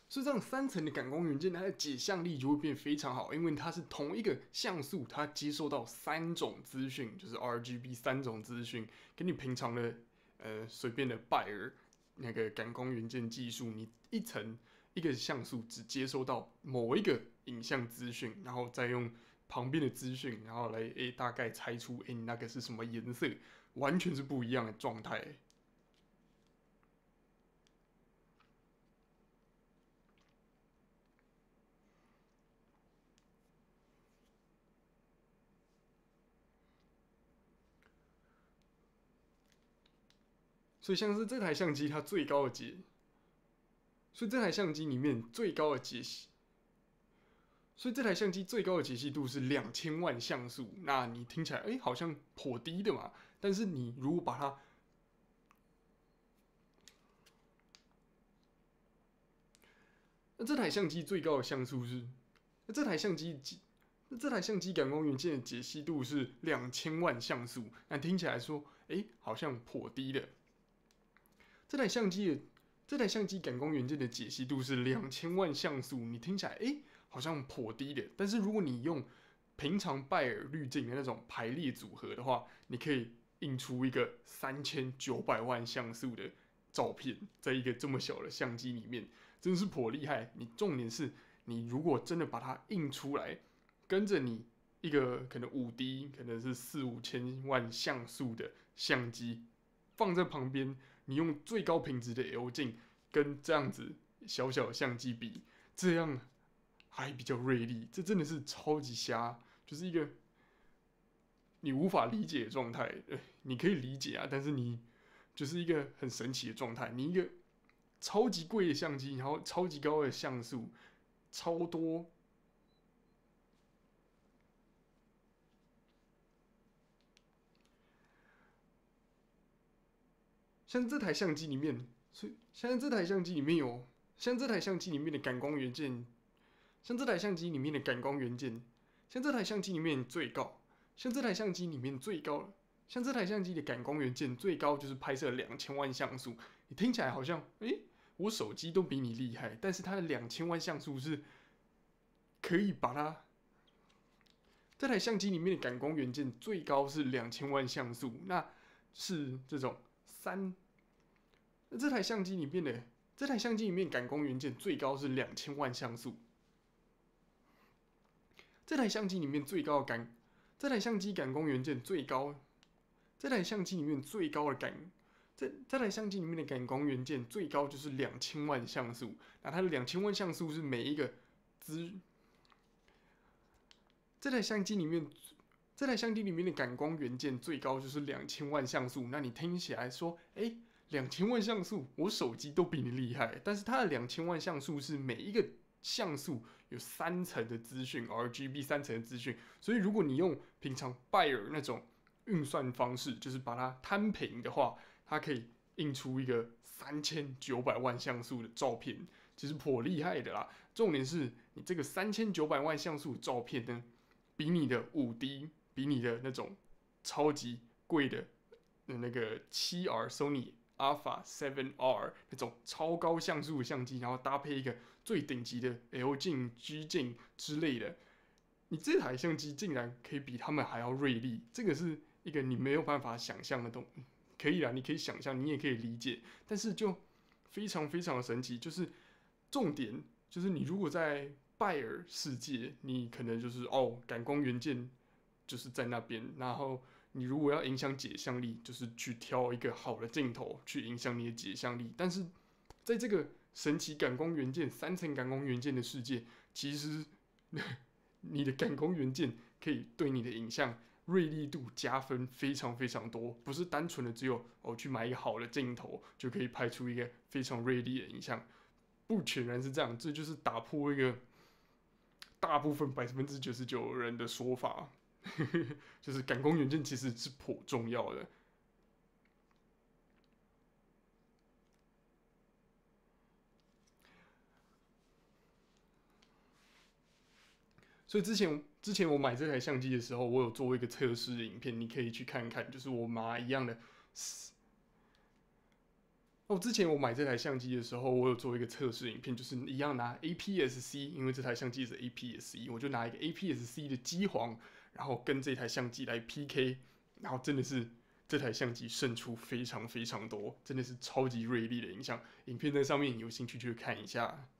所以这样3层的感光元件，它的解像力就会变非常好，因为它是同一个像素，它接收到3种资讯，就是 RGB 3种资讯，跟你平常的随便的拜耳那个感光元件技术，你一个像素只接收到某一个影像资讯，然后再用旁边的资讯，然后来大概猜出你那个是什么颜色，完全是不一样的状态。所以像是这台相机它最高的所以这台相机里面最高的解析，所以这台相机最高的解析度是2000万像素。那你听起来好像颇低的嘛，但是你如果把它，那这台相机最高的像素是，那这台相机感光元件的解析度是2000万像素，那听起来说，好像颇低的。这台相机的这台相机感光元件的解析度是2000万像素，你听起来好像颇低的。但是如果你用平常拜耳滤镜的那种排列组合的话，你可以印出一个3900万像素的照片，在一个这么小的相机里面，真是颇厉害。你重点是，你如果真的把它印出来，跟着你一个可能5D，可能是4、5千万像素的相机放在旁边，你用最高品质的 L 镜跟这样子小小的相机比，这样还比较锐利，这真的是超级瞎，就是一个你无法理解的状态。你可以理解啊，但是你就是一个很神奇的状态。你一个超级贵的相机，然后超级高的像素，超多。像这台相机里面，所以像这台相机里面有，像这台相机里面的感光元件，像这台相机里面的感光元件，像这台相机里面最高，像这台相机里面最高，像这台相机的感光元件最高就是拍摄2000万像素。你听起来好像，我手机都比你厉害，但是它的2000万像素是可以把它。这台相机里面的感光元件最高是2000万像素，那是这种这台相机里面感光元件最高是2000万像素。这台相机里面最高的这台相机感光元件最高，这台相机里面最高的这台相机里面的感光元件最高就是2000万像素。那它的2000万像素是每一个资，这台相机里面的感光元件最高就是2000万像素。那你听起来说，2000万像素，我手机都比你厉害。但是它的2000万像素是每一个像素有3层的资讯 ，RGB 3层的资讯。所以如果你用平常拜耳那种运算方式，就是把它摊平的话，它可以印出一个3900万像素的照片，其实颇厉害的啦。重点是你这个3900万像素的照片呢，比你的5D，比你的那种超级贵的那个7R Sony Alpha 7R 那种超高像素的相机，然后搭配一个最顶级的 L 镜、G 镜之类的，你这台相机竟然可以比他们还要锐利，这个是一个你没有办法想象的东西。可以啦，你可以想象，你也可以理解，但是就非常非常的神奇。就是重点就是你如果在拜耳世界，你可能就是感光元件就是在那边，然后你如果要影响解像力，就是去挑一个好的镜头去影响你的解像力。但是在这个神奇感光元件3层感光元件的世界，其实你的感光元件可以对你的影像锐利度加分非常非常多，不是单纯的只有去买一个好的镜头就可以拍出一个非常锐利的影像，不全然是这样。这就是打破一个大部分99%人的说法，就是感光元件其实是颇重要的。所以之前我买这台相机的时候，我有做一个测试影片，你可以去看看，就是我拿一样的哦，之前我买这台相机的时候，我有做一个测试影片，就是一样拿 APS-C，因为这台相机是 APS-C，我就拿一个 APS-C 的机皇，然后跟这台相机来 PK，然后真的是这台相机胜出非常非常多，真的是超级锐利的影像。影片在上面有兴趣去看一下。